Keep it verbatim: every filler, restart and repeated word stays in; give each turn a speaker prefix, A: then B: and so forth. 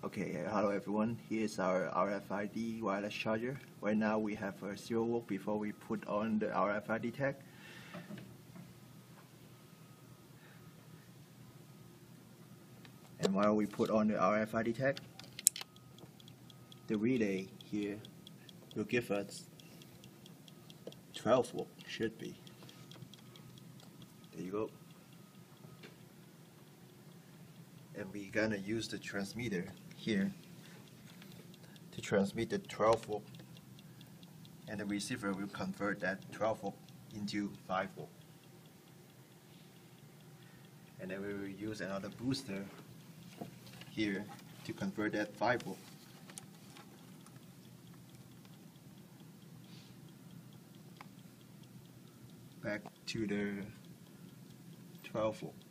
A: Okay, uh, hello everyone. Here's our R F I D wireless charger. Right now we have a zero volt before we put on the R F I D tag. And while we put on the R F I D tag, the relay here will give us twelve volt, should be. There you go. And we're gonna use the transmitter here to transmit the twelve volt, and the receiver will convert that twelve volt into five volt. And then we will use another booster here to convert that five volt. Back to the twelve volt.